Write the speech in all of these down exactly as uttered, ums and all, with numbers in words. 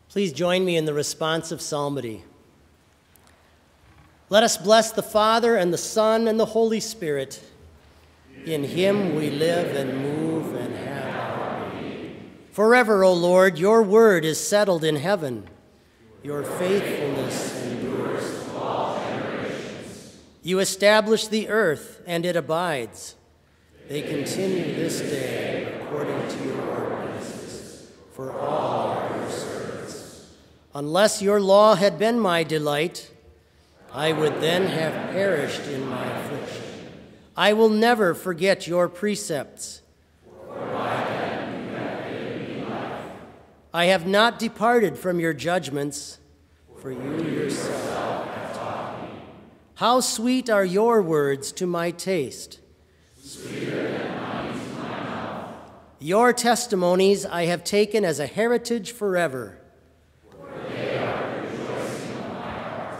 Please join me in the responsive psalmody. Let us bless the Father and the Son and the Holy Spirit. In him we live and move and have our being. Forever, O Lord, your word is settled in heaven. Your faithfulness endures to all generations. You establish the earth, and it abides. They continue this day according to your ordinances, for all are your servants. Unless your law had been my delight, I would then have perished in my affliction. I will never forget your precepts. For by them you have given me life. I have not departed from your judgments, for you yourself have taught me. How sweet are your words to my taste. Sweeter than honey to my mouth. Your testimonies I have taken as a heritage forever. For they are the rejoicing of my heart.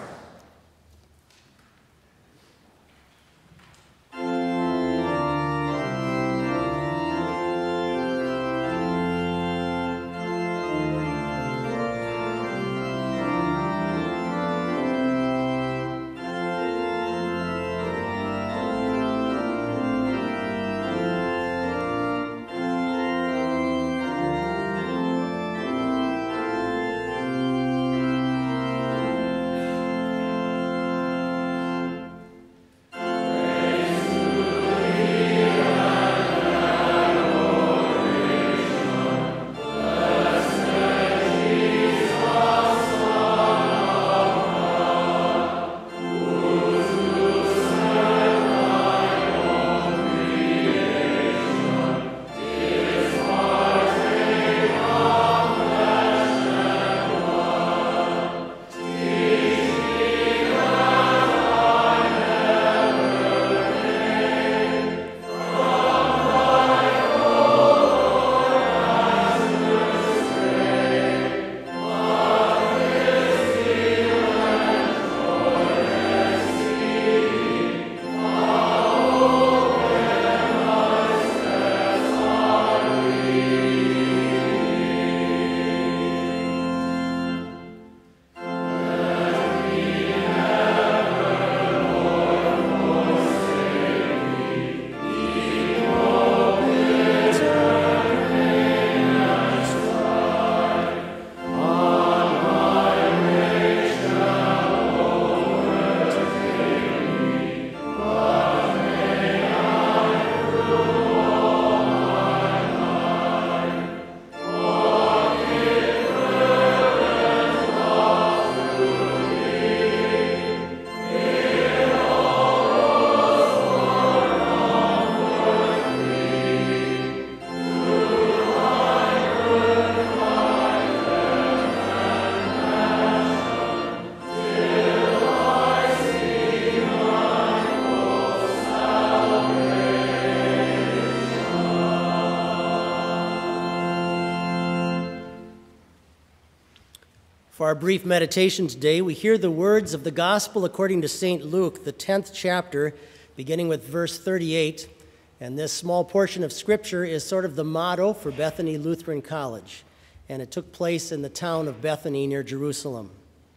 For our brief meditation today, we hear the words of the Gospel according to Saint Luke, the tenth chapter, beginning with verse thirty-eight. And this small portion of Scripture is sort of the motto for Bethany Lutheran College, and it took place in the town of Bethany near Jerusalem.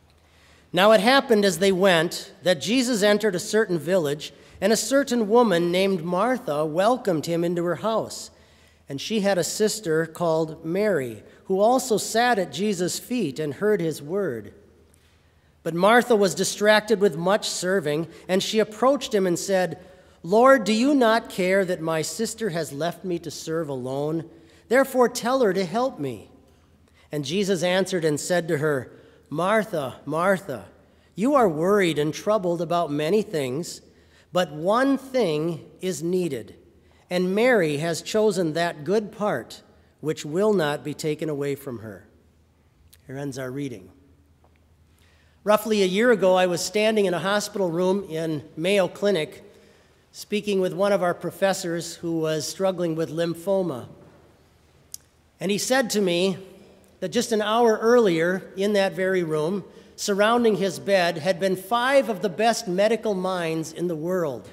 Now it happened as they went that Jesus entered a certain village, and a certain woman named Martha welcomed him into her house. And she had a sister called Mary, who also sat at Jesus' feet and heard his word. But Martha was distracted with much serving, and she approached him and said, "Lord, do you not care that my sister has left me to serve alone? Therefore tell her to help me." And Jesus answered and said to her, "Martha, Martha, you are worried and troubled about many things, but one thing is needed, and Mary has chosen that good part which will not be taken away from her." Here ends our reading. Roughly a year ago, I was standing in a hospital room in Mayo Clinic, speaking with one of our professors who was struggling with lymphoma. And he said to me that just an hour earlier in that very room, surrounding his bed, had been five of the best medical minds in the world,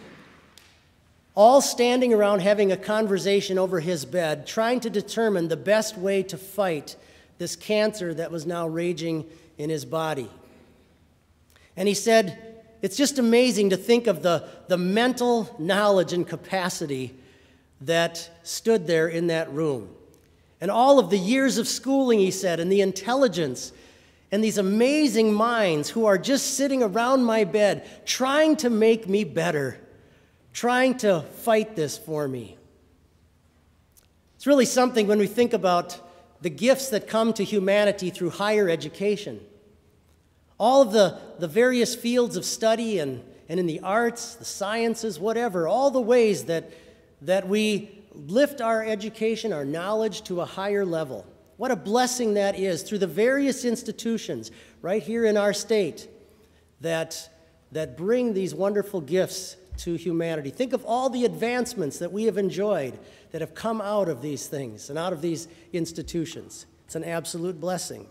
all standing around having a conversation over his bed, trying to determine the best way to fight this cancer that was now raging in his body. And he said, it's just amazing to think of the, the mental knowledge and capacity that stood there in that room. And all of the years of schooling, he said, and the intelligence, and these amazing minds who are just sitting around my bed trying to make me better, trying to fight this for me. It's really something when we think about the gifts that come to humanity through higher education. All of the, the various fields of study and, and in the arts, the sciences, whatever, all the ways that, that we lift our education, our knowledge to a higher level. What a blessing that is through the various institutions right here in our state that, that bring these wonderful gifts to humanity. Think of all the advancements that we have enjoyed that have come out of these things and out of these institutions. It's an absolute blessing.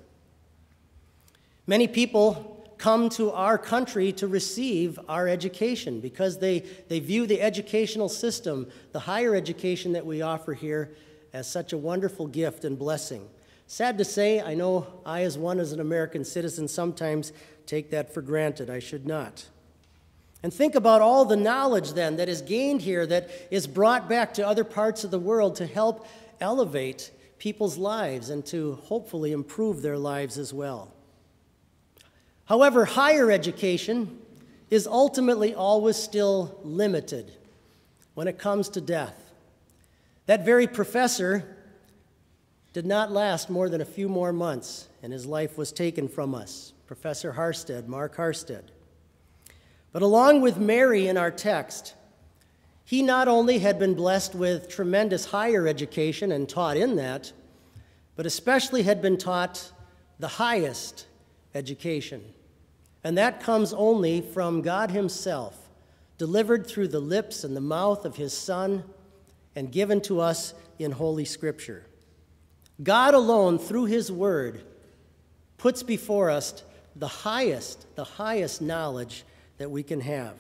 Many people come to our country to receive our education because they, they view the educational system, the higher education that we offer here, as such a wonderful gift and blessing. Sad to say, I know I, as one, as an American citizen, sometimes take that for granted. I should not. And think about all the knowledge, then, that is gained here that is brought back to other parts of the world to help elevate people's lives and to hopefully improve their lives as well. However, higher education is ultimately always still limited when it comes to death. That very professor did not last more than a few more months, and his life was taken from us, Professor Harstead, Mark Harstead. But along with Mary in our text, he not only had been blessed with tremendous higher education and taught in that, but especially had been taught the highest education. And that comes only from God himself, delivered through the lips and the mouth of his Son and given to us in Holy Scripture. God alone, through his word, puts before us the highest, the highest knowledge that we can have.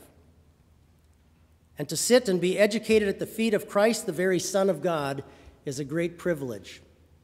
And to sit and be educated at the feet of Christ, the very Son of God, is a great privilege.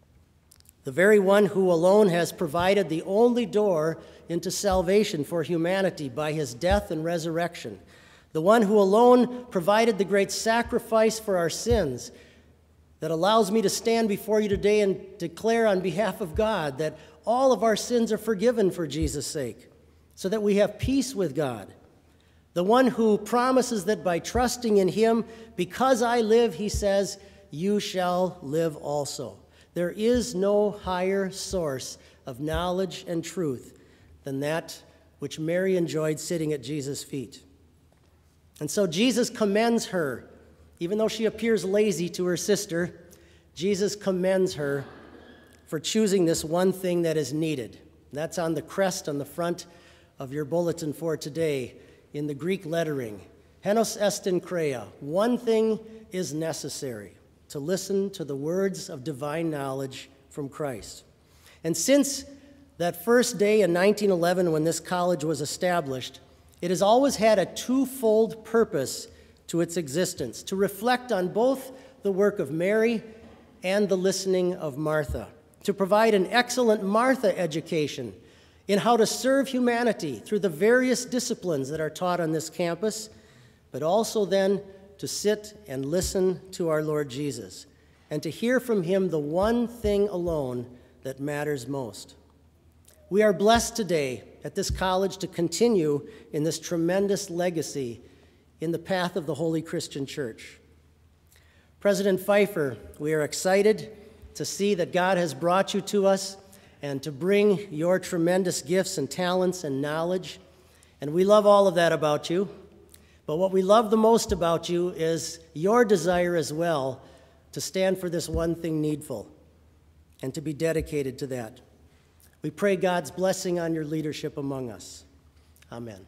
The very one who alone has provided the only door into salvation for humanity by his death and resurrection. The one who alone provided the great sacrifice for our sins that allows me to stand before you today and declare on behalf of God that all of our sins are forgiven for Jesus' sake, so that we have peace with God. The one who promises that by trusting in him, because I live, he says, you shall live also. There is no higher source of knowledge and truth than that which Mary enjoyed sitting at Jesus' feet. And so Jesus commends her. Even though she appears lazy to her sister, Jesus commends her for choosing this one thing that is needed. That's on the crest on the front of your bulletin for today in the Greek lettering. Henos estin kreia. One thing is necessary: to listen to the words of divine knowledge from Christ. And since that first day in nineteen eleven when this college was established, it has always had a twofold purpose to its existence: to reflect on both the work of Mary and the listening of Martha, to provide an excellent Martha education in how to serve humanity through the various disciplines that are taught on this campus, but also then to sit and listen to our Lord Jesus and to hear from him the one thing alone that matters most. We are blessed today at this college to continue in this tremendous legacy in the path of the Holy Christian Church. President Pfeifer, we are excited to see that God has brought you to us and to bring your tremendous gifts and talents and knowledge. And we love all of that about you. But what we love the most about you is your desire as well to stand for this one thing needful and to be dedicated to that. We pray God's blessing on your leadership among us. Amen.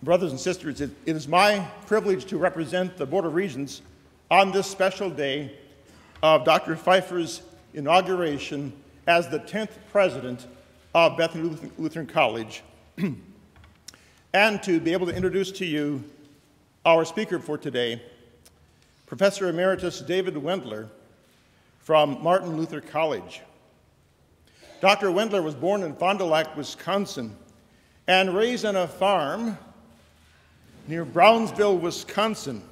brothers and sisters, it, it is my privilege to represent the Board of Regents on this special day of Doctor Pfeifer's inauguration as the tenth president of Bethany Lutheran College, and to be able to introduce to you our speaker for today, Professor Emeritus David Wendler from Martin Luther College. Doctor Wendler was born in Fond du Lac, Wisconsin, and raised on a farm near Brownsville, Wisconsin,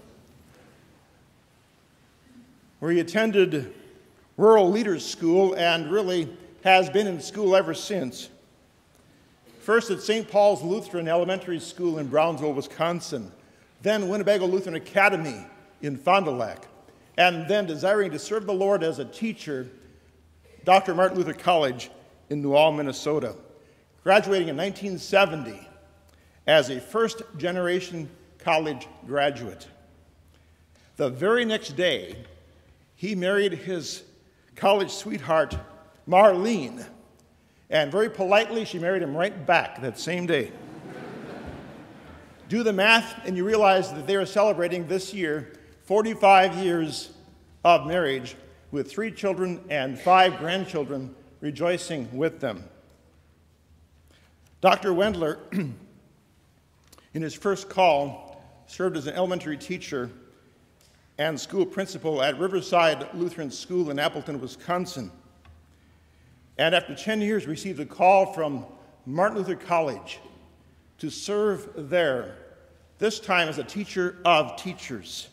where he attended Rural Leaders School and really has been in school ever since. First at Saint Paul's Lutheran Elementary School in Brownsville, Wisconsin, then Winnebago Lutheran Academy in Fond du Lac, and then desiring to serve the Lord as a teacher, Doctor Martin Luther College in New Ulm, Minnesota, graduating in nineteen seventy as a first-generation college graduate. The very next day, he married his college sweetheart, Marlene, and very politely, she married him right back that same day. Do the math, and you realize that they are celebrating this year forty-five years of marriage with three children and five grandchildren rejoicing with them. Doctor Wendler, in his first call, served as an elementary teacher and school principal at Riverside Lutheran School in Appleton, Wisconsin. And after ten years, received a call from Martin Luther College to serve there, this time as a teacher of teachers.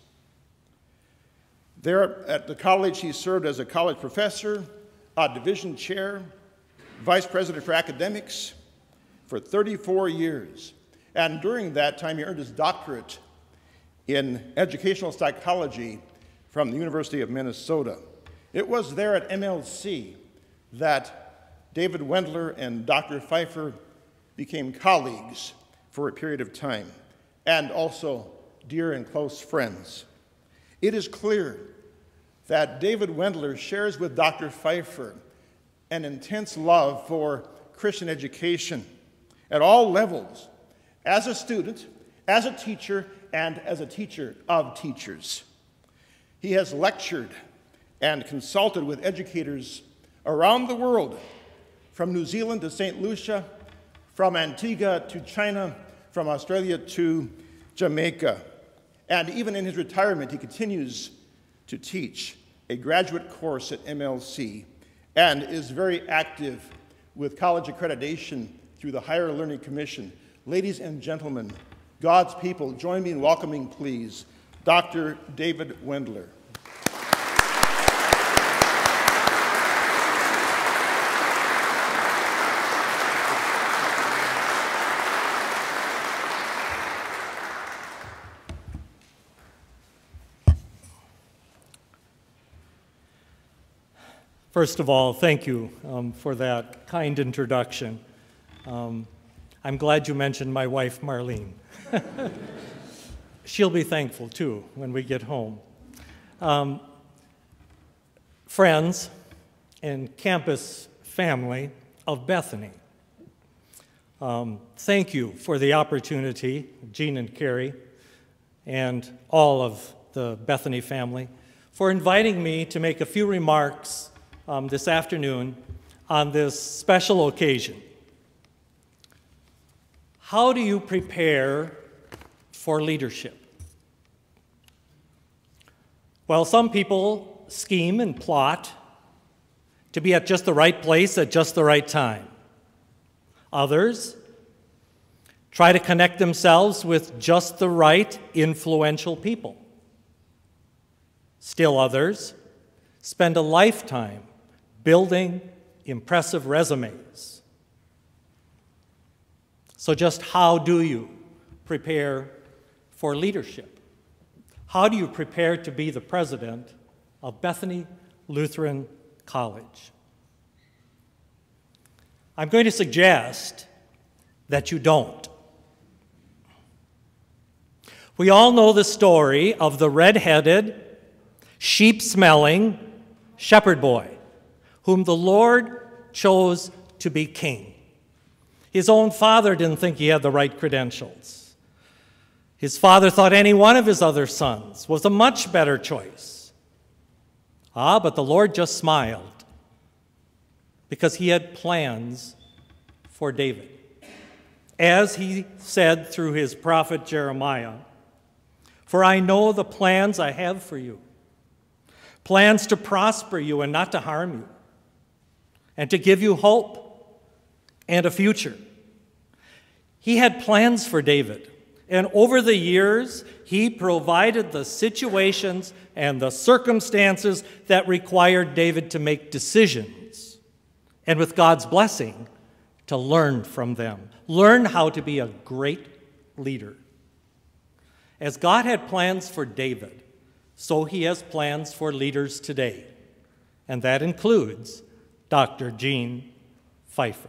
There at the college, he served as a college professor, a division chair, vice president for academics for thirty-four years. And during that time, he earned his doctorate in educational psychology from the University of Minnesota. It was there at M L C that David Wendler and Doctor Pfeifer became colleagues for a period of time, and also dear and close friends. It is clear that David Wendler shares with Doctor Pfeifer an intense love for Christian education at all levels, as a student, as a teacher, and as a teacher of teachers. He has lectured and consulted with educators around the world, from New Zealand to Saint Lucia, from Antigua to China, from Australia to Jamaica. And even in his retirement, he continues to teach a graduate course at M L C and is very active with college accreditation through the Higher Learning Commission. Ladies and gentlemen, God's people, join me in welcoming, please, Doctor David Wendler. First of all, thank you um, for that kind introduction. Um, I'm glad you mentioned my wife, Marlene. She'll be thankful, too, when we get home. Um, friends and campus family of Bethany, um, thank you for the opportunity, Jean and Carrie, and all of the Bethany family, for inviting me to make a few remarks um, this afternoon on this special occasion. How do you prepare for leadership? Well, some people scheme and plot to be at just the right place at just the right time. Others try to connect themselves with just the right influential people. Still others spend a lifetime building impressive resumes. So just how do you prepare for leadership? How do you prepare to be the president of Bethany Lutheran College? I'm going to suggest that you don't. We all know the story of the red-headed, sheep-smelling shepherd boy whom the Lord chose to be king. His own father didn't think he had the right credentials. His father thought any one of his other sons was a much better choice. Ah, but the Lord just smiled because he had plans for David. As he said through his prophet Jeremiah, "For I know the plans I have for you, plans to prosper you and not to harm you, and to give you hope and a future." He had plans for David, and over the years, he provided the situations and the circumstances that required David to make decisions, and with God's blessing, to learn from them, learn how to be a great leader. As God had plans for David, so he has plans for leaders today, and that includes Doctor Gene Pfeifer.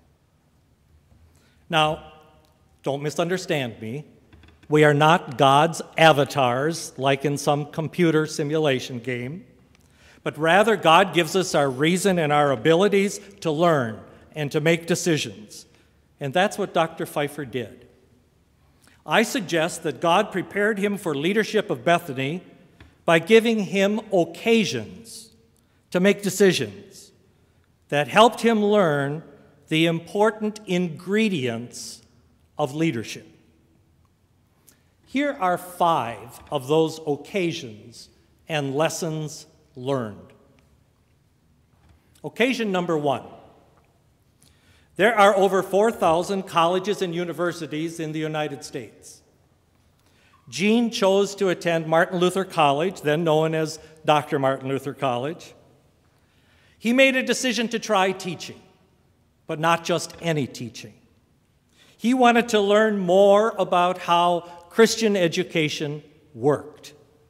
Now, don't misunderstand me. We are not God's avatars like in some computer simulation game, but rather God gives us our reason and our abilities to learn and to make decisions. And that's what Doctor Pfeifer did. I suggest that God prepared him for leadership of Bethany by giving him occasions to make decisions that helped him learn the important ingredients of leadership. Here are five of those occasions and lessons learned. Occasion number one. There are over four thousand colleges and universities in the United States. Gene chose to attend Martin Luther College, then known as Doctor Martin Luther College. He made a decision to try teaching, but not just any teaching. He wanted to learn more about how Christian education worked.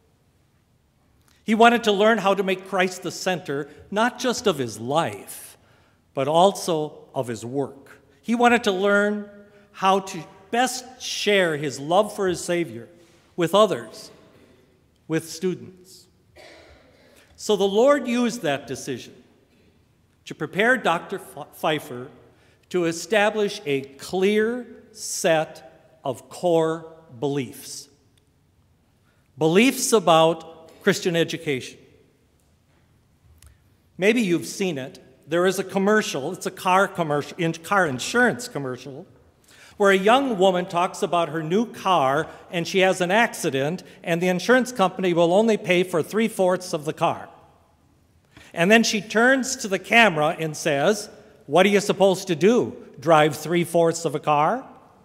He wanted to learn how to make Christ the center, not just of his life, but also of his work. He wanted to learn how to best share his love for his Savior with others, with students. So the Lord used that decision to prepare Doctor Pfeifer to establish a clear set of core beliefs. Beliefs about Christian education. Maybe you've seen it. There is a commercial, it's a car commercial, car insurance commercial, where a young woman talks about her new car and she has an accident and the insurance company will only pay for three-fourths of the car. And then she turns to the camera and says, "What are you supposed to do? Drive three-fourths of a car?"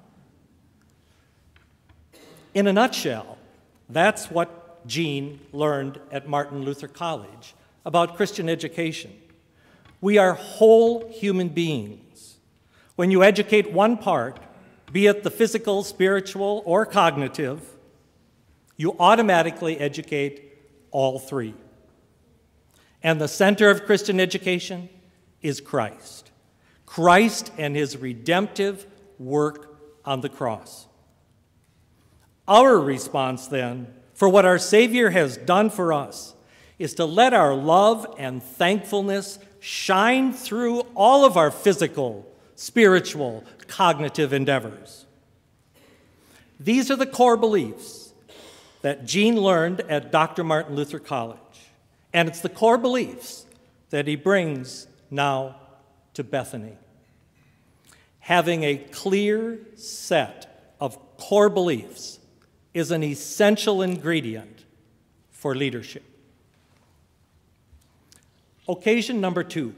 In a nutshell, that's what Gene learned at Martin Luther College about Christian education. We are whole human beings. When you educate one part, be it the physical, spiritual, or cognitive, you automatically educate all three. And the center of Christian education is Christ. Christ and his redemptive work on the cross. Our response, then, for what our Savior has done for us is to let our love and thankfulness shine through all of our physical, spiritual, cognitive endeavors. These are the core beliefs that Gene learned at Doctor Martin Luther College, and it's the core beliefs that he brings now to Bethany. Having a clear set of core beliefs is an essential ingredient for leadership. Occasion number two.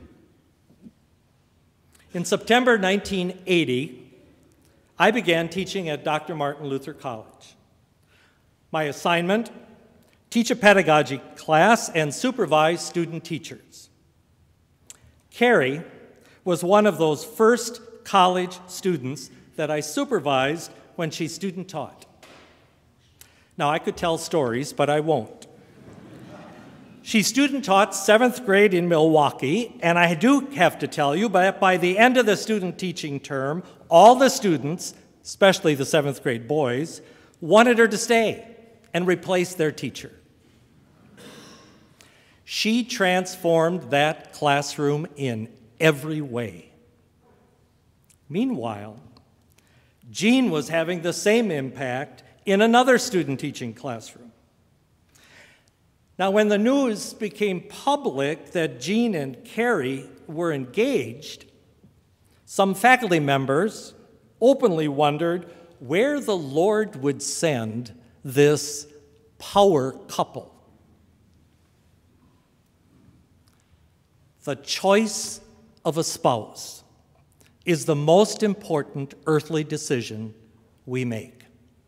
In September nineteen eighty, I began teaching at Doctor Martin Luther College. My assignment, teach a pedagogy class and supervise student teachers. Carrie was one of those first college students that I supervised when she student taught. Now, I could tell stories, but I won't. She student taught seventh grade in Milwaukee, and I do have to tell you that by the end of the student teaching term, all the students, especially the seventh grade boys, wanted her to stay and replace their teacher. She transformed that classroom in every way. Meanwhile, Gene was having the same impact in another student teaching classroom. Now, when the news became public that Jean and Carrie were engaged, some faculty members openly wondered where the Lord would send this power couple. The choice of a spouse is the most important earthly decision we make.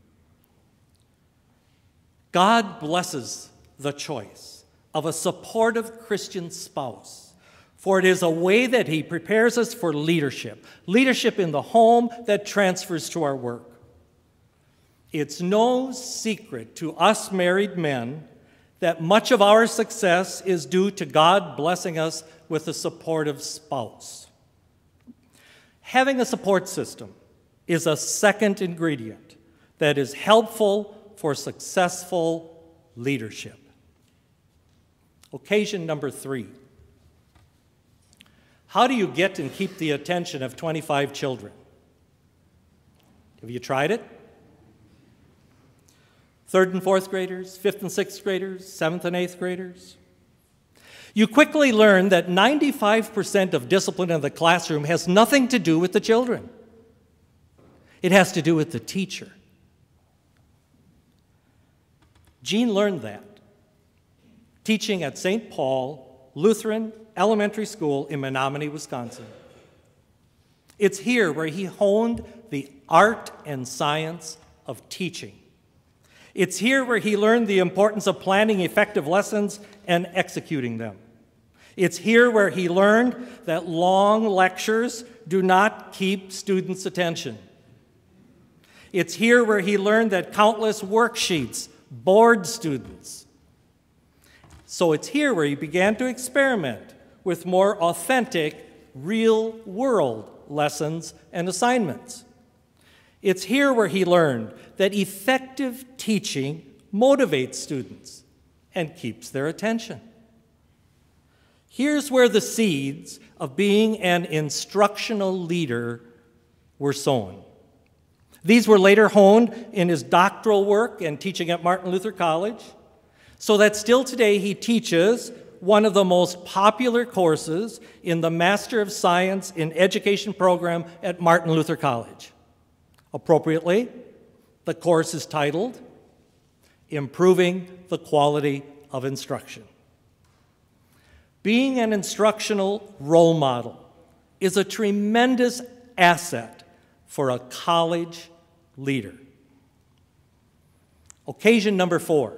God blesses the choice of a supportive Christian spouse, for it is a way that he prepares us for leadership, leadership in the home that transfers to our work. It's no secret to us married men that much of our success is due to God blessing us with a supportive spouse. Having a support system is a second ingredient that is helpful for successful leadership. Occasion number three. How do you get and keep the attention of twenty-five children? Have you tried it? Third and fourth graders, fifth and sixth graders, seventh and eighth graders? You quickly learn that ninety-five percent of discipline in the classroom has nothing to do with the children. It has to do with the teacher. Jean learned that, teaching at Saint Paul Lutheran Elementary School in Menominee, Wisconsin. It's here where he honed the art and science of teaching. It's here where he learned the importance of planning effective lessons and executing them. It's here where he learned that long lectures do not keep students' attention. It's here where he learned that countless worksheets bored students. So it's here where he began to experiment with more authentic, real-world lessons and assignments. It's here where he learned that effective teaching motivates students and keeps their attention. Here's where the seeds of being an instructional leader were sown. These were later honed in his doctoral work and teaching at Martin Luther College, so that still today he teaches one of the most popular courses in the Master of Science in Education program at Martin Luther College. Appropriately, the course is titled Improving the Quality of Instruction. Being an instructional role model is a tremendous asset for a college leader. Occasion number four.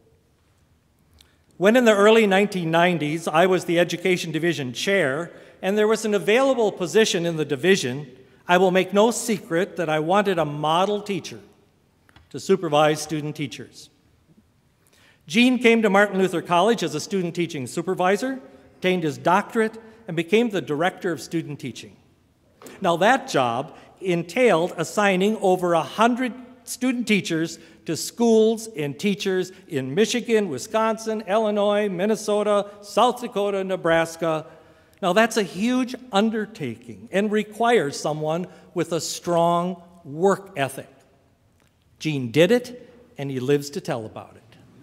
When in the early nineteen nineties, I was the Education Division Chair, and there was an available position in the division, I will make no secret that I wanted a model teacher to supervise student teachers. Jean came to Martin Luther College as a student teaching supervisor, obtained his doctorate, and became the director of student teaching. Now that job entailed assigning over a hundred student teachers to schools and teachers in Michigan, Wisconsin, Illinois, Minnesota, South Dakota, Nebraska. Now that's a huge undertaking and requires someone with a strong work ethic. Jean did it, and he lives to tell about it.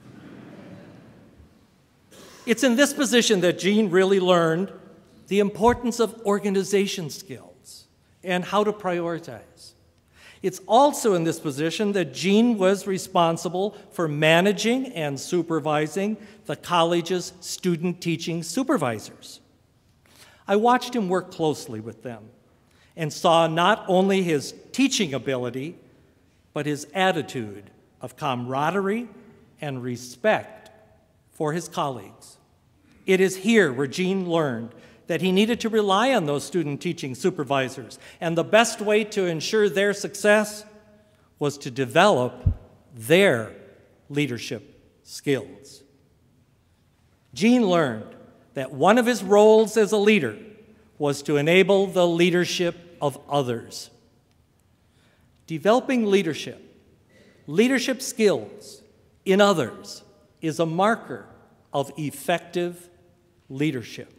It's in this position that Jean really learned the importance of organization skills and how to prioritize. It's also in this position that Jean was responsible for managing and supervising the college's student teaching supervisors. I watched him work closely with them and saw not only his teaching ability, but his attitude of camaraderie and respect for his colleagues. It is here where Jean learned that he needed to rely on those student teaching supervisors, and the best way to ensure their success was to develop their leadership skills. Jean learned that one of his roles as a leader was to enable the leadership of others. Developing leadership, leadership skills in others is a marker of effective leadership.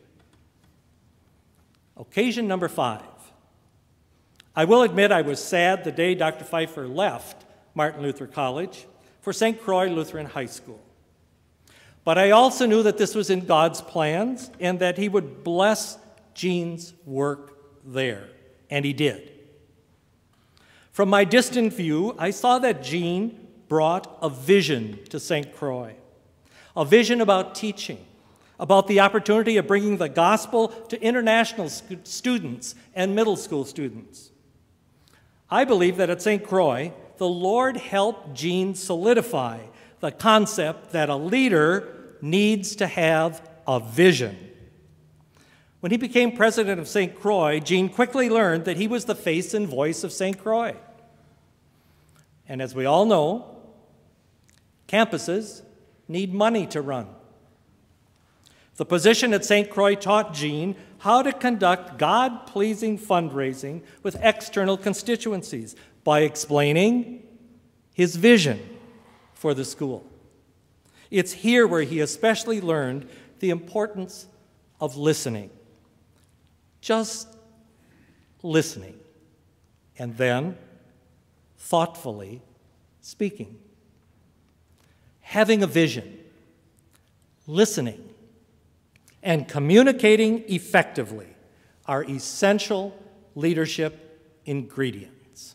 Occasion number five. I will admit I was sad the day Doctor Pfeifer left Martin Luther College, for Saint Croix Lutheran High School. But I also knew that this was in God's plans and that he would bless Gene's work there, and he did. From my distant view, I saw that Gene brought a vision to Saint Croix, a vision about teaching, about the opportunity of bringing the gospel to international st- students and middle school students. I believe that at Saint Croix, the Lord helped Gene solidify the concept that a leader needs to have a vision. When he became president of Saint Croix, Gene quickly learned that he was the face and voice of Saint Croix. And as we all know, campuses need money to run. The position at Saint Croix taught Gene how to conduct God-pleasing fundraising with external constituencies by explaining his vision for the school. It's here where he especially learned the importance of listening. Just listening, and then thoughtfully speaking. Having a vision, listening, and communicating effectively are essential leadership ingredients.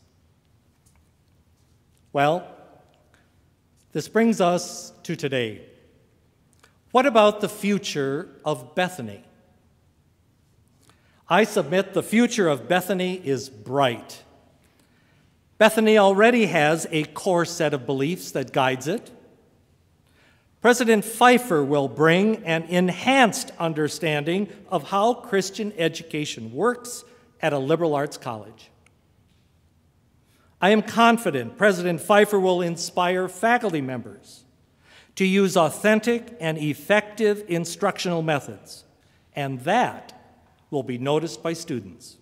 Well, this brings us to today. What about the future of Bethany? I submit the future of Bethany is bright. Bethany already has a core set of beliefs that guides it. President Pfeifer will bring an enhanced understanding of how Christian education works at a liberal arts college. I am confident President Pfeifer will inspire faculty members to use authentic and effective instructional methods, and that will be noticed by students.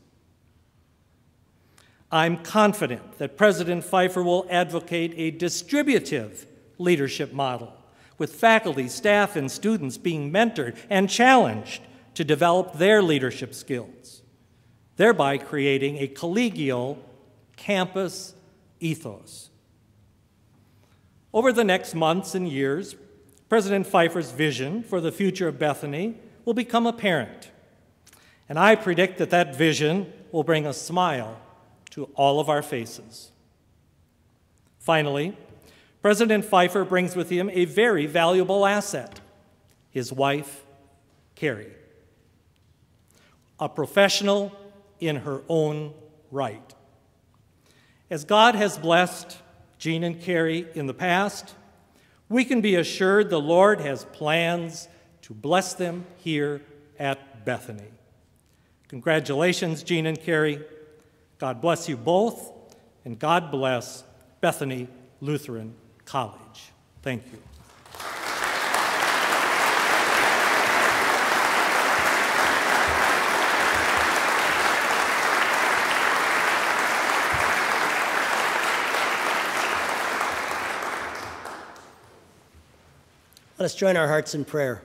I'm confident that President Pfeifer will advocate a distributive leadership model, with faculty, staff, and students being mentored and challenged to develop their leadership skills, thereby creating a collegial campus ethos. Over the next months and years, President Pfeiffer's vision for the future of Bethany will become apparent, and I predict that that vision will bring a smile to all of our faces. Finally, President Pfeifer brings with him a very valuable asset, his wife, Carrie, a professional in her own right. As God has blessed Gene and Carrie in the past, we can be assured the Lord has plans to bless them here at Bethany. Congratulations, Gene and Carrie. God bless you both, and God bless Bethany Lutheran College. Thank you. Let us join our hearts in prayer.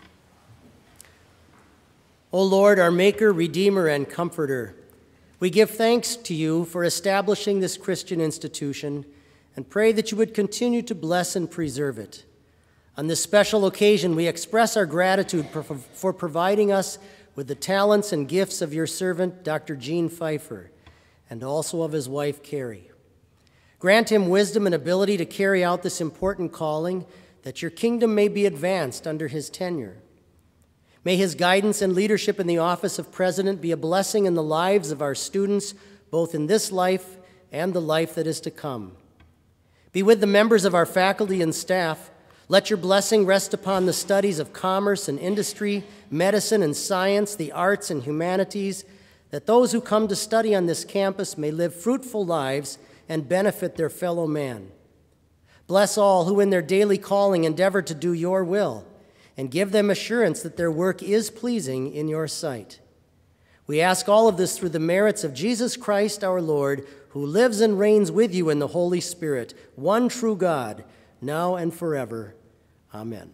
O Lord, our Maker, Redeemer, and Comforter, we give thanks to you for establishing this Christian institution and pray that you would continue to bless and preserve it. On this special occasion, we express our gratitude for, for providing us with the talents and gifts of your servant, Doctor Gene Pfeifer, and also of his wife, Carrie. Grant him wisdom and ability to carry out this important calling, that your kingdom may be advanced under his tenure. May his guidance and leadership in the office of president be a blessing in the lives of our students, both in this life and the life that is to come. Be with the members of our faculty and staff. Let your blessing rest upon the studies of commerce and industry, medicine and science, the arts and humanities, that those who come to study on this campus may live fruitful lives and benefit their fellow man. Bless all who in their daily calling endeavor to do your will, and give them assurance that their work is pleasing in your sight. We ask all of this through the merits of Jesus Christ our Lord, who lives and reigns with you in the Holy Spirit, one true God, now and forever. Amen.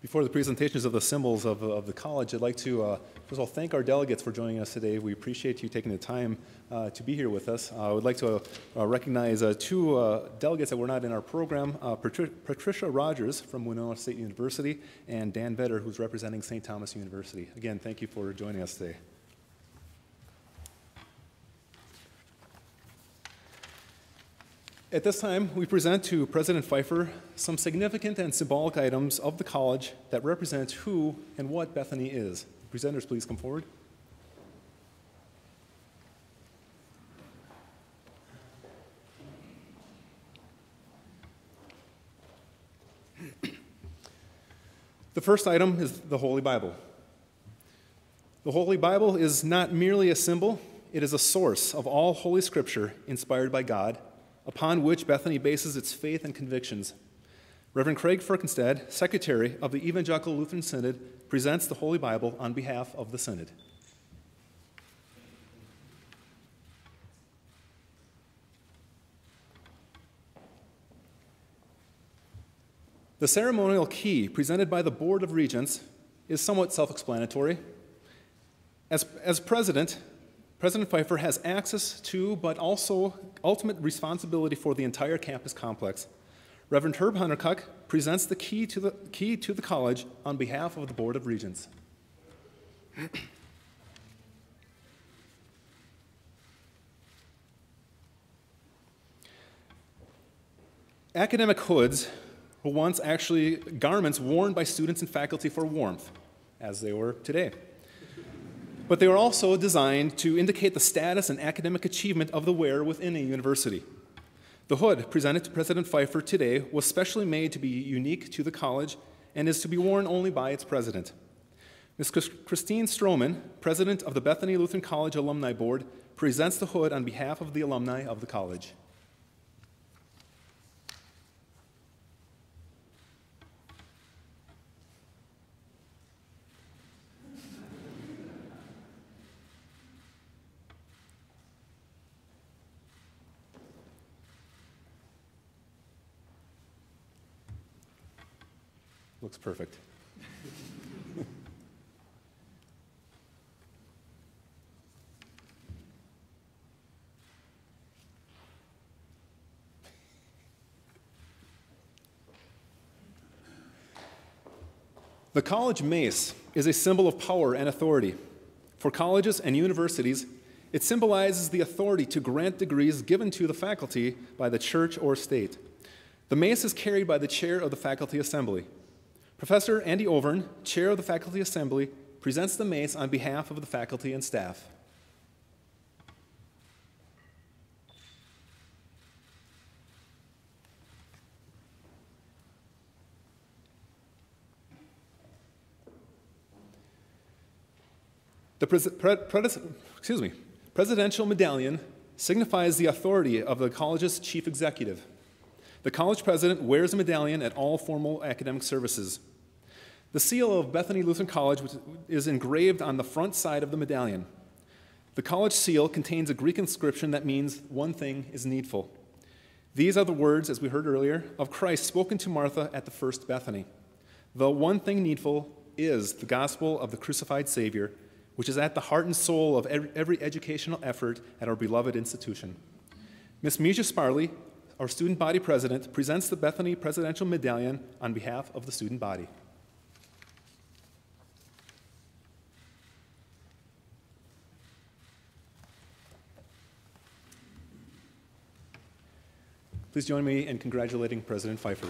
Before the presentations of the symbols of, of the college, I'd like to, uh, first of all, thank our delegates for joining us today. We appreciate you taking the time uh, to be here with us. Uh, I would like to uh, recognize uh, two uh, delegates that were not in our program, uh, Patri Patricia Rogers from Winona State University and Dan Vetter, who's representing Saint Thomas University. Again, thank you for joining us today. At this time, we present to President Pfeifer some significant and symbolic items of the college that represent who and what Bethany is. Presenters, please come forward. The first item is the Holy Bible. The Holy Bible is not merely a symbol, it is a source of all Holy Scripture inspired by God, upon which Bethany bases its faith and convictions. Reverend Craig Firkenstad, Secretary of the Evangelical Lutheran Synod, presents the Holy Bible on behalf of the Synod. The ceremonial key presented by the Board of Regents is somewhat self-explanatory. As, as president, President Pfeifer has access to, but also ultimate responsibility for the entire campus complex. Reverend Herb Huntercuck presents the key to the, key to the college on behalf of the Board of Regents. Academic hoods were once actually garments worn by students and faculty for warmth, as they were today. But they were also designed to indicate the status and academic achievement of the wearer within a university. The hood presented to President Pfeifer today was specially made to be unique to the college and is to be worn only by its president. Miz Christine Stroman, president of the Bethany Lutheran College Alumni Board, presents the hood on behalf of the alumni of the college. Looks perfect. The college mace is a symbol of power and authority. For colleges and universities, it symbolizes the authority to grant degrees given to the faculty by the church or state. The mace is carried by the chair of the faculty assembly. Professor Andy Overn, chair of the Faculty Assembly, presents the mace on behalf of the faculty and staff. The pres pre pres excuse me, presidential medallion signifies the authority of the college's chief executive. The college president wears a medallion at all formal academic services. The seal of Bethany Lutheran College is engraved on the front side of the medallion. The college seal contains a Greek inscription that means one thing is needful. These are the words, as we heard earlier, of Christ spoken to Martha at the first Bethany. The one thing needful is the gospel of the crucified Savior, which is at the heart and soul of every, every educational effort at our beloved institution. Miz Misha Sparley, our student body president, presents the Bethany Presidential Medallion on behalf of the student body. Please join me in congratulating President Pfeifer.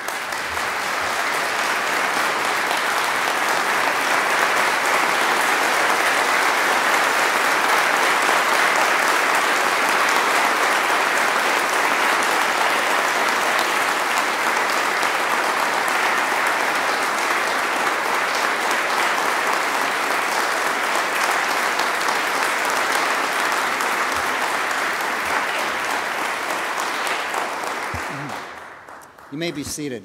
You may be seated.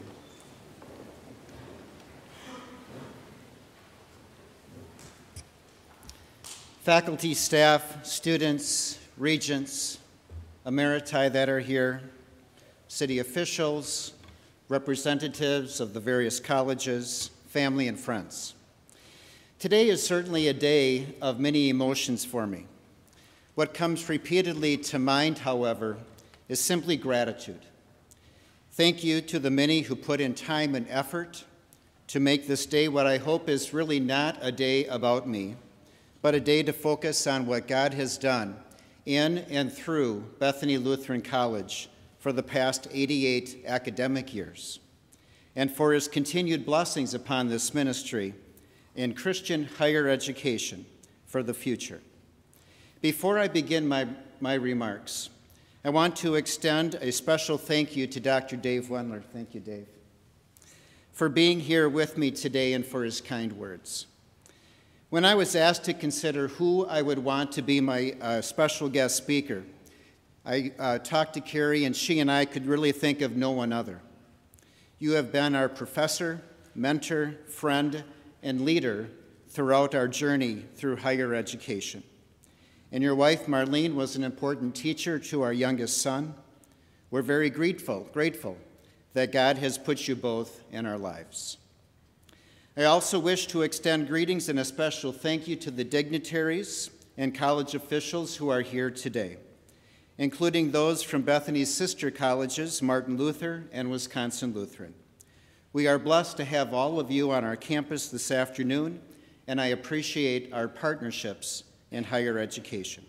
Faculty, staff, students, regents, emeriti that are here, city officials, representatives of the various colleges, family, and friends. Today is certainly a day of many emotions for me. What comes repeatedly to mind, however, is simply gratitude. Thank you to the many who put in time and effort to make this day what I hope is really not a day about me, but a day to focus on what God has done in and through Bethany Lutheran College for the past eighty-eight academic years, and for his continued blessings upon this ministry in Christian higher education for the future. Before I begin my, my remarks, I want to extend a special thank you to Doctor Dave Wendler. Thank you, Dave, for being here with me today and for his kind words. When I was asked to consider who I would want to be my uh, special guest speaker, I uh, talked to Carrie, and she and I could really think of no one other. You have been our professor, mentor, friend, and leader throughout our journey through higher education. And your wife, Marlene, was an important teacher to our youngest son. We're very grateful, grateful that God has put you both in our lives. I also wish to extend greetings and a special thank you to the dignitaries and college officials who are here today, including those from Bethany's sister colleges, Martin Luther and Wisconsin Lutheran. We are blessed to have all of you on our campus this afternoon, and I appreciate our partnerships in higher education.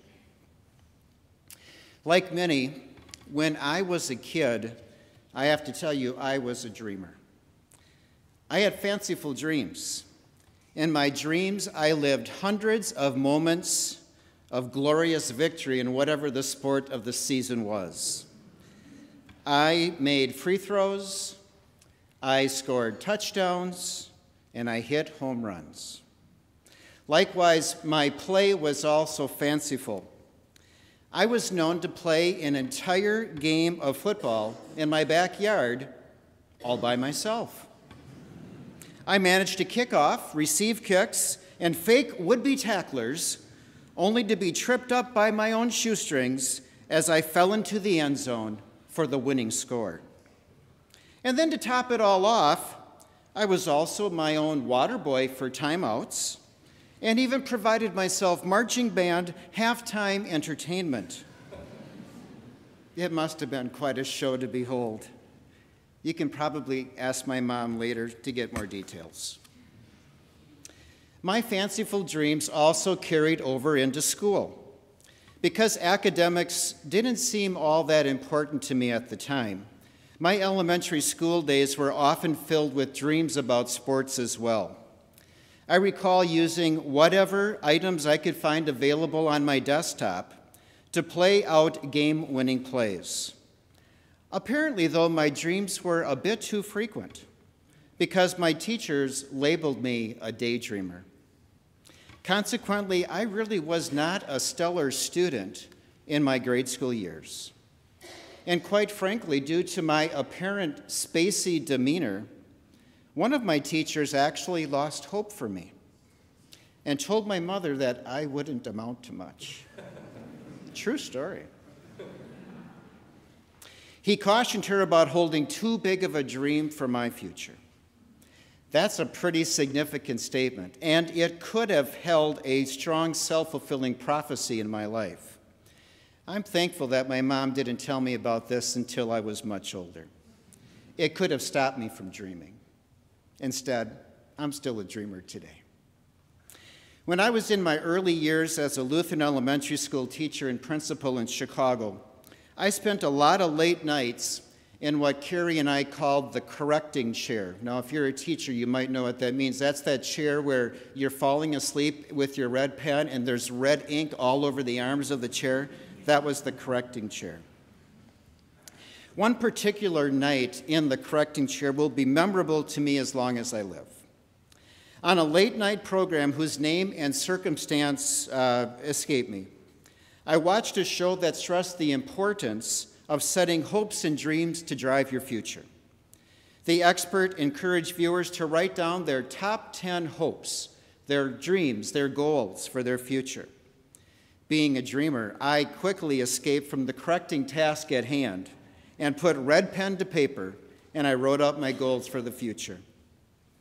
Like many, when I was a kid, I have to tell you, I was a dreamer. I had fanciful dreams. In my dreams, I lived hundreds of moments of glorious victory in whatever the sport of the season was. I made free throws, I scored touchdowns, and I hit home runs. Likewise, my play was also fanciful. I was known to play an entire game of football in my backyard all by myself. I managed to kick off, receive kicks, and fake would-be tacklers, only to be tripped up by my own shoestrings as I fell into the end zone for the winning score. And then to top it all off, I was also my own water boy for timeouts, and even provided myself marching band halftime entertainment. It must have been quite a show to behold. You can probably ask my mom later to get more details. My fanciful dreams also carried over into school. Because academics didn't seem all that important to me at the time, my elementary school days were often filled with dreams about sports as well. I recall using whatever items I could find available on my desktop to play out game-winning plays. Apparently, though, my dreams were a bit too frequent because my teachers labeled me a daydreamer. Consequently, I really was not a stellar student in my grade school years. And quite frankly, due to my apparent spacey demeanor, one of my teachers actually lost hope for me and told my mother that I wouldn't amount to much. True story. He cautioned her about holding too big of a dream for my future. That's a pretty significant statement, and it could have held a strong self-fulfilling prophecy in my life. I'm thankful that my mom didn't tell me about this until I was much older. It could have stopped me from dreaming. Instead, I'm still a dreamer today. When I was in my early years as a Lutheran elementary school teacher and principal in Chicago, I spent a lot of late nights in what Carrie and I called the correcting chair. Now, if you're a teacher, you might know what that means. That's that chair where you're falling asleep with your red pen and there's red ink all over the arms of the chair. That was the correcting chair. One particular night in the correcting chair will be memorable to me as long as I live. On a late night program whose name and circumstance uh, escape me, I watched a show that stressed the importance of setting hopes and dreams to drive your future. The expert encouraged viewers to write down their top ten hopes, their dreams, their goals for their future. Being a dreamer, I quickly escaped from the correcting task at hand and put red pen to paper, and I wrote out my goals for the future.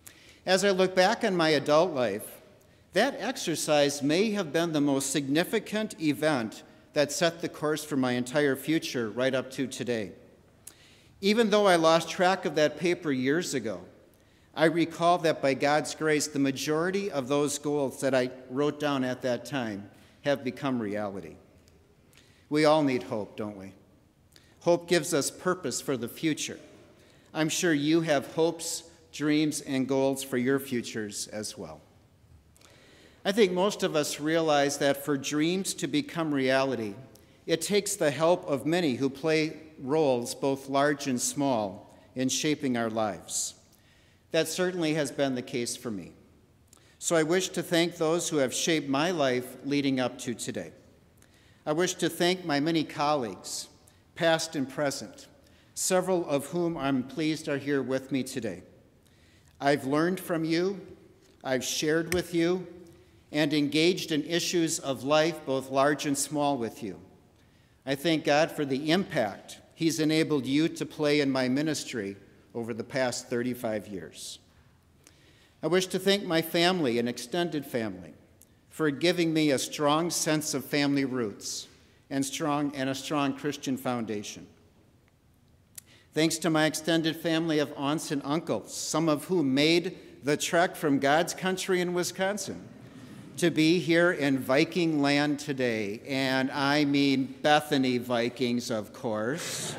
As I look back on my adult life, that exercise may have been the most significant event that set the course for my entire future right up to today. Even though I lost track of that paper years ago, I recall that by God's grace, the majority of those goals that I wrote down at that time have become reality. We all need hope, don't we? Hope gives us purpose for the future. I'm sure you have hopes, dreams, and goals for your futures as well. I think most of us realize that for dreams to become reality, it takes the help of many who play roles both large and small in shaping our lives. That certainly has been the case for me. So I wish to thank those who have shaped my life leading up to today. I wish to thank my many colleagues, past and present, several of whom I'm pleased are here with me today. I've learned from you, I've shared with you, and engaged in issues of life, both large and small, with you. I thank God for the impact He's enabled you to play in my ministry over the past thirty-five years. I wish to thank my family and extended family for giving me a strong sense of family roots and, strong, and a strong Christian foundation. Thanks to my extended family of aunts and uncles, some of whom made the trek from God's country in Wisconsin to be here in Viking land today, and I mean Bethany Vikings, of course.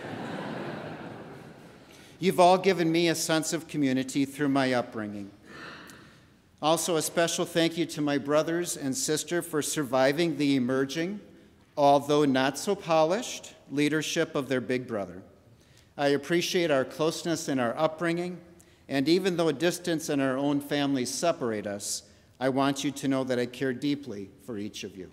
You've all given me a sense of community through my upbringing. Also, a special thank you to my brothers and sister for surviving the emerging, although not so polished, leadership of their big brother. I appreciate our closeness in our upbringing, and even though distance in our own families separate us, I want you to know that I care deeply for each of you.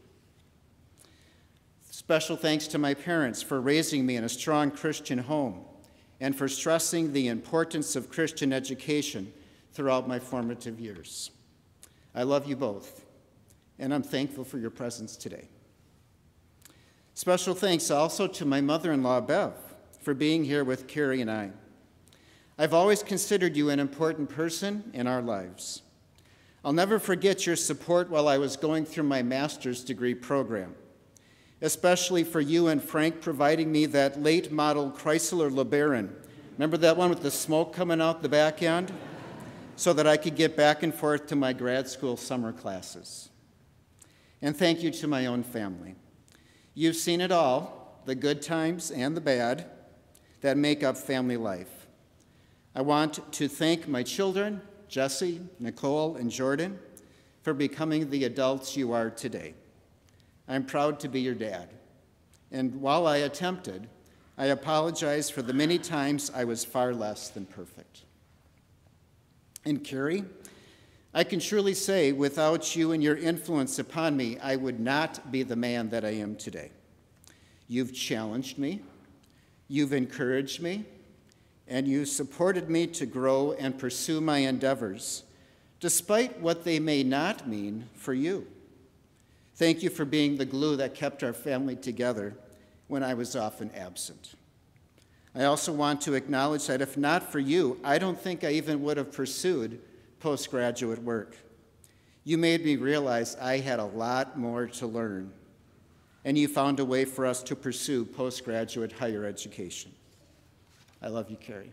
Special thanks to my parents for raising me in a strong Christian home and for stressing the importance of Christian education throughout my formative years. I love you both, and I'm thankful for your presence today. Special thanks also to my mother-in-law, Bev, for being here with Carrie and I. I've always considered you an important person in our lives. I'll never forget your support while I was going through my master's degree program, especially for you and Frank providing me that late model Chrysler LeBaron. Remember that one with the smoke coming out the back end? So that I could get back and forth to my grad school summer classes. And thank you to my own family. You've seen it all, the good times and the bad, that make up family life. I want to thank my children, Jesse, Nicole, and Jordan, for becoming the adults you are today. I'm proud to be your dad. And while I attempted, I apologize for the many times I was far less than perfect. And Carrie, I can truly say without you and your influence upon me, I would not be the man that I am today. You've challenged me, you've encouraged me, and you supported me to grow and pursue my endeavors, despite what they may not mean for you. Thank you for being the glue that kept our family together when I was often absent. I also want to acknowledge that if not for you, I don't think I even would have pursued postgraduate work. You made me realize I had a lot more to learn, and you found a way for us to pursue postgraduate higher education. I love you, Carrie.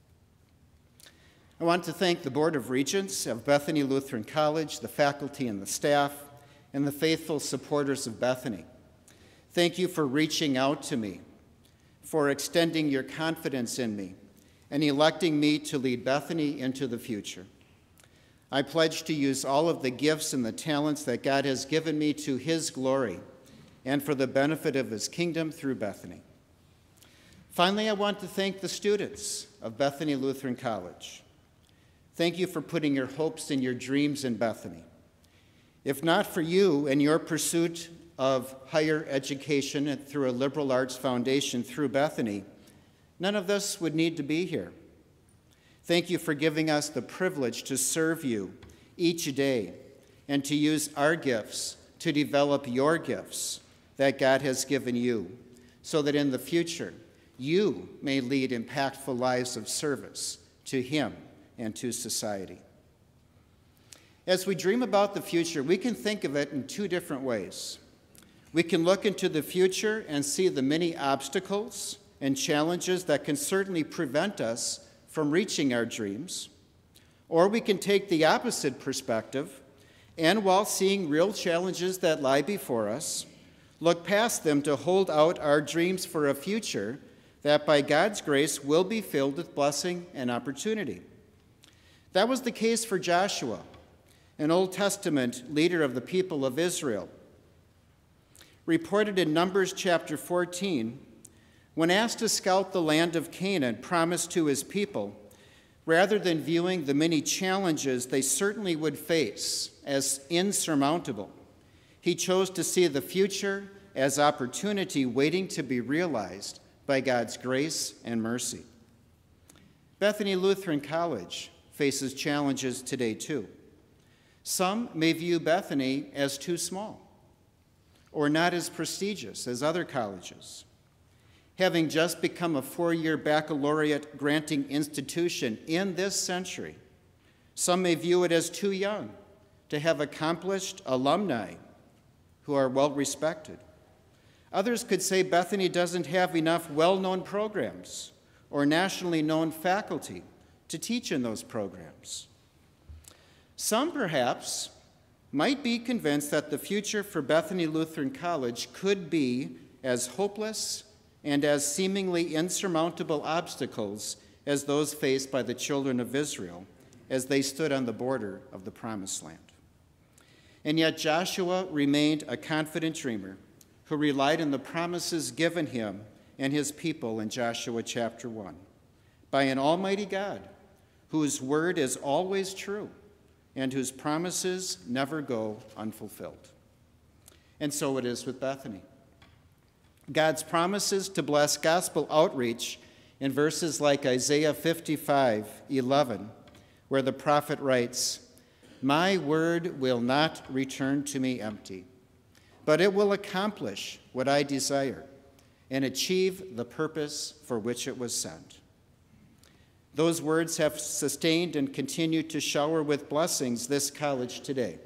I want to thank the Board of Regents of Bethany Lutheran College, the faculty and the staff, and the faithful supporters of Bethany. Thank you for reaching out to me, for extending your confidence in me, and electing me to lead Bethany into the future. I pledge to use all of the gifts and the talents that God has given me to His glory and for the benefit of His kingdom through Bethany. Finally, I want to thank the students of Bethany Lutheran College. Thank you for putting your hopes and your dreams in Bethany. If not for you and your pursuit of higher education and through a liberal arts foundation through Bethany, none of this would need to be here. Thank you for giving us the privilege to serve you each day and to use our gifts to develop your gifts that God has given you so that in the future you may lead impactful lives of service to Him and to society. As we dream about the future, we can think of it in two different ways. We can look into the future and see the many obstacles and challenges that can certainly prevent us from reaching our dreams. Or we can take the opposite perspective and, while seeing real challenges that lie before us, look past them to hold out our dreams for a future that by God's grace will be filled with blessing and opportunity. That was the case for Joshua, an Old Testament leader of the people of Israel. Reported in Numbers chapter fourteen, when asked to scout the land of Canaan promised to his people, rather than viewing the many challenges they certainly would face as insurmountable, he chose to see the future as opportunity waiting to be realized by God's grace and mercy. Bethany Lutheran College faces challenges today too. Some may view Bethany as too small or not as prestigious as other colleges. Having just become a four-year baccalaureate granting institution in this century, some may view it as too young to have accomplished alumni who are well respected. Others could say Bethany doesn't have enough well-known programs or nationally known faculty to teach in those programs. Some, perhaps, might be convinced that the future for Bethany Lutheran College could be as hopeless and as seemingly insurmountable obstacles as those faced by the children of Israel as they stood on the border of the Promised Land. And yet Joshua remained a confident dreamer who relied on the promises given him and his people in Joshua chapter one by an almighty God whose word is always true and whose promises never go unfulfilled. And so it is with Bethany. God's promises to bless gospel outreach in verses like Isaiah fifty-five eleven, where the prophet writes, "My word will not return to me empty, but it will accomplish what I desire and achieve the purpose for which it was sent." Those words have sustained and continue to shower with blessings this college today.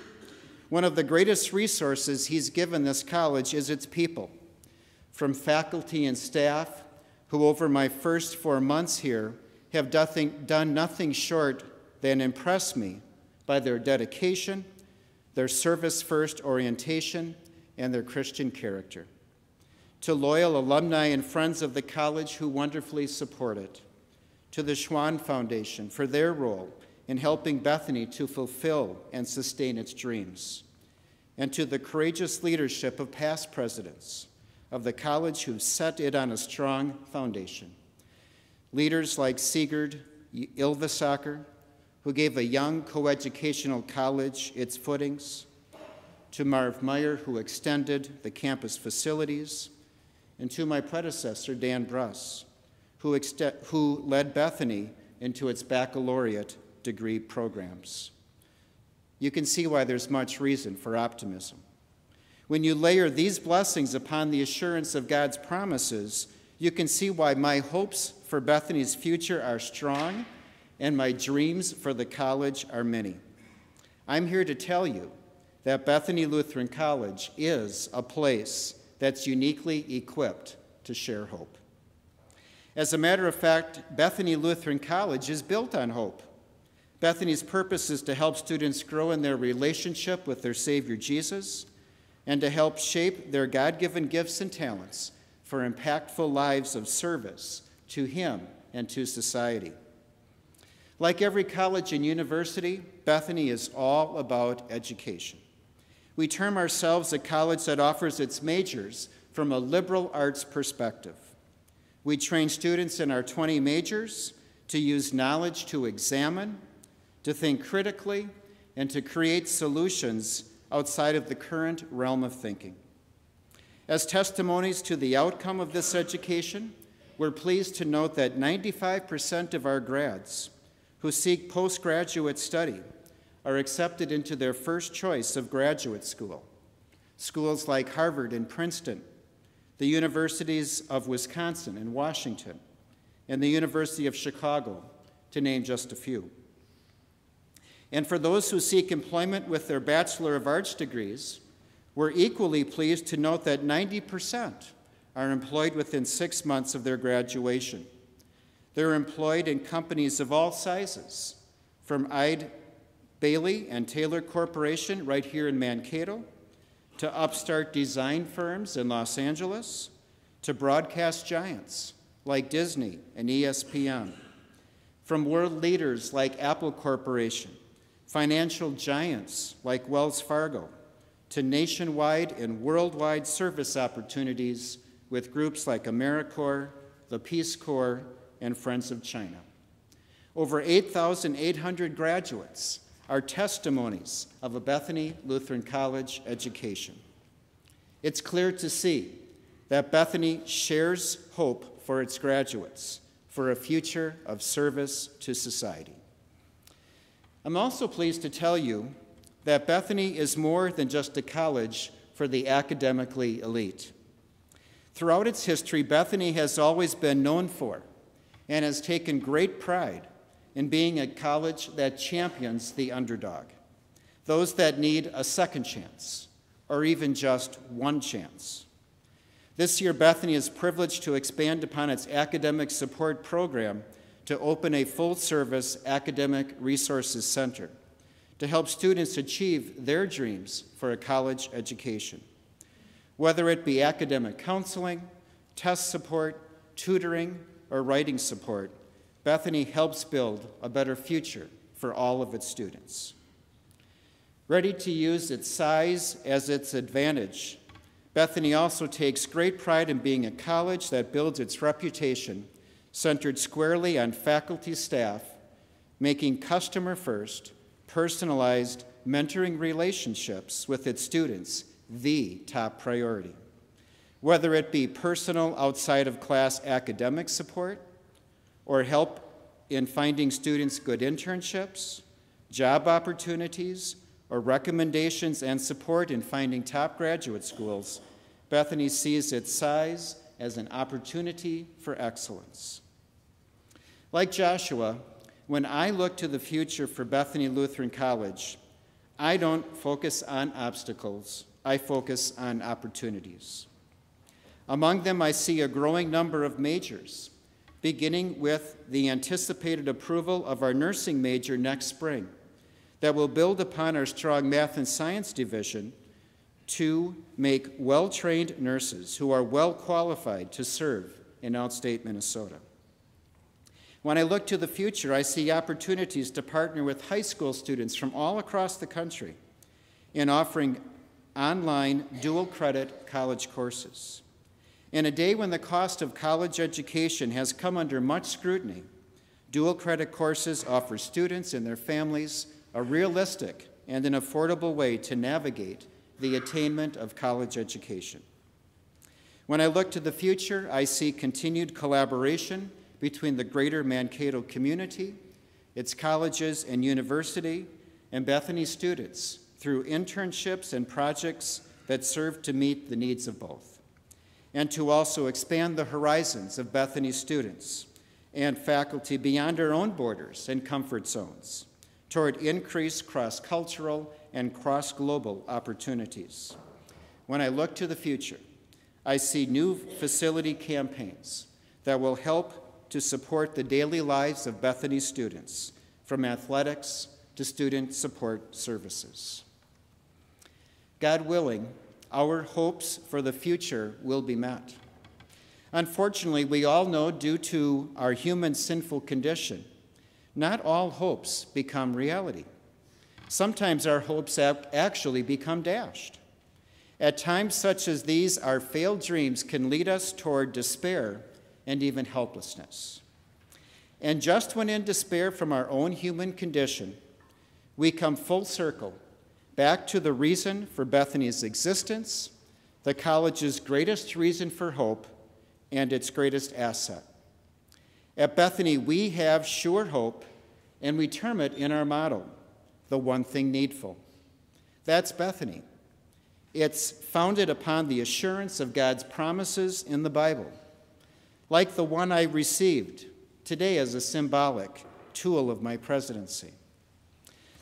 One of the greatest resources he's given this college is its people, from faculty and staff who over my first four months here have done nothing short than impress me by their dedication, their service-first orientation, and their Christian character. To loyal alumni and friends of the college who wonderfully support it. To the Schwann Foundation for their role in helping Bethany to fulfill and sustain its dreams. And to the courageous leadership of past presidents of the college who've set it on a strong foundation. Leaders like Sigurd Ylvisaker, who gave a young coeducational college its footings, to Marv Meyer, who extended the campus facilities, and to my predecessor, Dan Bruss, who, who led Bethany into its baccalaureate degree programs. You can see why there's much reason for optimism. When you layer these blessings upon the assurance of God's promises, you can see why my hopes for Bethany's future are strong and my dreams for the college are many. I'm here to tell you that Bethany Lutheran College is a place that's uniquely equipped to share hope. As a matter of fact, Bethany Lutheran College is built on hope. Bethany's purpose is to help students grow in their relationship with their Savior Jesus and to help shape their God-given gifts and talents for impactful lives of service to Him and to society. Like every college and university, Bethany is all about education. We term ourselves a college that offers its majors from a liberal arts perspective. We train students in our twenty majors to use knowledge to examine, to think critically, and to create solutions outside of the current realm of thinking. As testimonies to the outcome of this education, we're pleased to note that ninety-five percent of our grads who seek postgraduate study are accepted into their first choice of graduate school. Schools like Harvard and Princeton, the universities of Wisconsin and Washington, and the University of Chicago, to name just a few. And for those who seek employment with their Bachelor of Arts degrees, we're equally pleased to note that ninety percent are employed within six months of their graduation. They're employed in companies of all sizes, from Ide Bailey and Taylor Corporation right here in Mankato, to upstart design firms in Los Angeles, to broadcast giants like Disney and E S P N, from world leaders like Apple Corporation, financial giants like Wells Fargo, to nationwide and worldwide service opportunities with groups like AmeriCorps, the Peace Corps, and Friends of China. Over eight thousand eight hundred graduates are testimonies of a Bethany Lutheran College education. It's clear to see that Bethany shares hope for its graduates for a future of service to society. I'm also pleased to tell you that Bethany is more than just a college for the academically elite. Throughout its history, Bethany has always been known for and has taken great pride in being a college that champions the underdog, those that need a second chance, or even just one chance. This year, Bethany is privileged to expand upon its academic support program to open a full-service academic resources center to help students achieve their dreams for a college education. Whether it be academic counseling, test support, tutoring, or writing support, Bethany helps build a better future for all of its students. Ready to use its size as its advantage, Bethany also takes great pride in being a college that builds its reputation centered squarely on faculty staff, making customer first, personalized mentoring relationships with its students the top priority. Whether it be personal outside of class academic support, or help in finding students good internships, job opportunities, or recommendations and support in finding top graduate schools, Bethany sees its size as an opportunity for excellence. Like Joshua, when I look to the future for Bethany Lutheran College, I don't focus on obstacles, I focus on opportunities. Among them, I see a growing number of majors, beginning with the anticipated approval of our nursing major next spring, that will build upon our strong math and science division to make well-trained nurses who are well qualified to serve in outstate Minnesota. When I look to the future, I see opportunities to partner with high school students from all across the country in offering online dual credit college courses. In a day when the cost of college education has come under much scrutiny, dual credit courses offer students and their families a realistic and an affordable way to navigate the attainment of college education. When I look to the future, I see continued collaboration between the greater Mankato community, its colleges and university, and Bethany students through internships and projects that serve to meet the needs of both, and to also expand the horizons of Bethany students and faculty beyond our own borders and comfort zones toward increased cross-cultural and cross-global opportunities. When I look to the future, I see new facility campaigns that will help to support the daily lives of Bethany students, from athletics to student support services. God willing, our hopes for the future will be met. Unfortunately, we all know, due to our human sinful condition, not all hopes become reality. Sometimes our hopes actually become dashed. At times such as these, our failed dreams can lead us toward despair and even helplessness. And just when in despair from our own human condition, we come full circle back to the reason for Bethany's existence, the college's greatest reason for hope, and its greatest asset. At Bethany, we have sure hope, and we term it in our motto, the one thing needful. That's Bethany. It's founded upon the assurance of God's promises in the Bible, like the one I received today as a symbolic tool of my presidency.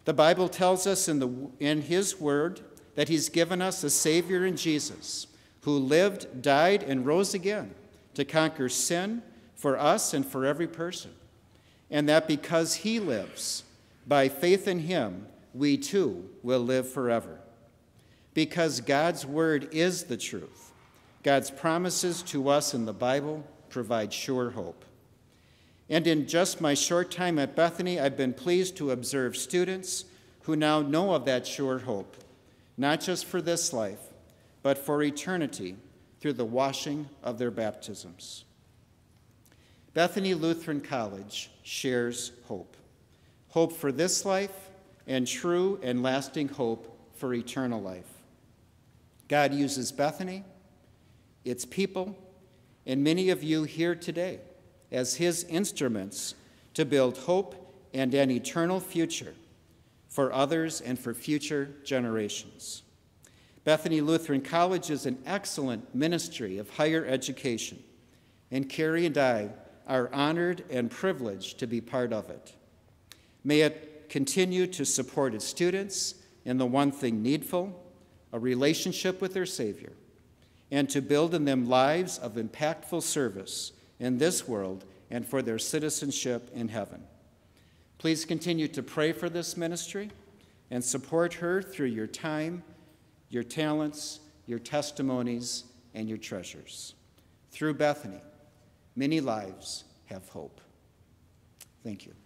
The Bible tells us in, the, in his word that he's given us a Savior in Jesus, who lived, died, and rose again to conquer sin for us and for every person. And that because he lives, by faith in him, we too will live forever. Because God's word is the truth, God's promises to us in the Bible provide sure hope. And in just my short time at Bethany, I've been pleased to observe students who now know of that sure hope, not just for this life, but for eternity through the washing of their baptisms. Bethany Lutheran College shares hope. Hope for this life and true and lasting hope for eternal life. God uses Bethany, its people, and many of you here today as his instruments to build hope and an eternal future for others and for future generations. Bethany Lutheran College is an excellent ministry of higher education, and Carrie and I are honored and privileged to be part of it. May it continue to support its students in the one thing needful, a relationship with their Savior, and to build in them lives of impactful service in this world and for their citizenship in heaven. Please continue to pray for this ministry and support her through your time, your talents, your testimonies, and your treasures. Through Bethany, many lives have hope. Thank you.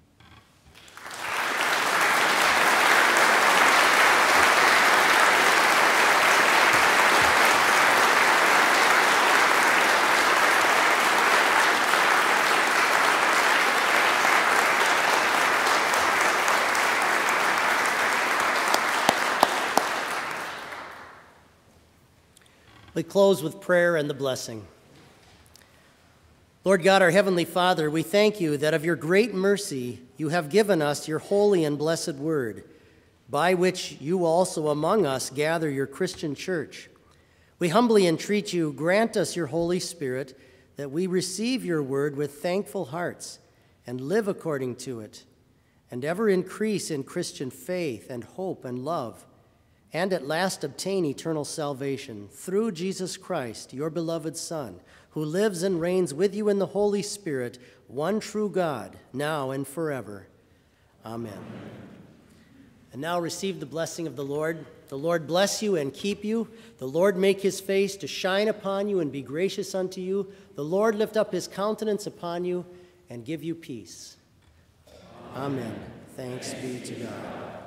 We close with prayer and the blessing. Lord God, our Heavenly Father, we thank you that of your great mercy you have given us your holy and blessed word, by which you also among us gather your Christian church. We humbly entreat you, grant us your Holy Spirit, that we receive your word with thankful hearts and live according to it, and ever increase in Christian faith and hope and love, and at last obtain eternal salvation through Jesus Christ, your beloved Son, who lives and reigns with you in the Holy Spirit, one true God, now and forever. Amen. Amen. And now receive the blessing of the Lord. The Lord bless you and keep you. The Lord make his face to shine upon you and be gracious unto you. The Lord lift up his countenance upon you and give you peace. Amen. Amen. Thanks be to God.